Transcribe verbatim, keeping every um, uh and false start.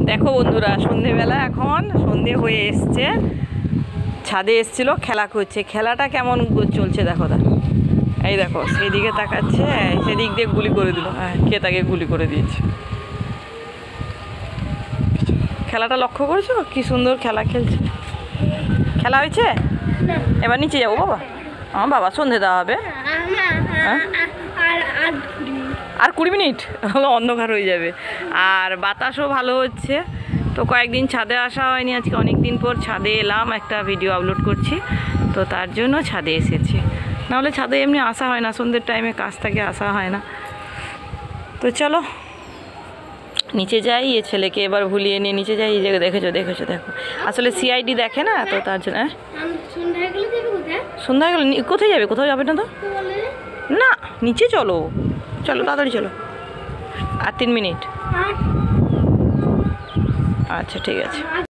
দেখো বন্ধুরা, সন্ধেবেলা এখন সন্ধে হয়ে এসছে, ছাদে এসছিল, খেলা করছে। খেলাটা কেমন চলছে দেখো, দা এই দেখো সেদিকে তাকাচ্ছে, সেদিক দিয়ে গুলি করে দিল। হ্যাঁ, কে তাকে গুলি করে দিয়েছে। খেলাটা লক্ষ্য করেছো, কি সুন্দর খেলা খেলছে। খেলা হয়েছে, এবার নিচে যাবো বাবা। আমার বাবা সন্ধে দেওয়া হবে। হ্যাঁ, আর কুড়ি মিনিট হলো অন্ধকার হয়ে যাবে। আর বাতাসও ভালো হচ্ছে। তো কয়েকদিন ছাদে আসা হয়নি, আজকে অনেক দিন পর ছাদে এলাম, একটা ভিডিও আপলোড করছি, তো তার জন্য ছাদে এসেছি। নাহলে ছাদে এমনি আসা হয় না, সন্ধ্যের টাইমে কাজ থেকে আসা হয় না। তো চলো নিচে যাই, এ ছেলেকে এবার ভুলিয়ে নিয়ে নিচে যাই। এই জায়গায় দেখেছো দেখেছো দেখো, আসলে সিআইডি দেখে না, তো তার জন্য। হ্যাঁ, সন্ধ্যা হয়ে গেলে কোথায় যাবে? কোথাও যাবে না তো, না নিচে চলো, চলো তাড়াতাড়ি চলো। আর তিন মিনিট, আচ্ছা ঠিক আছে।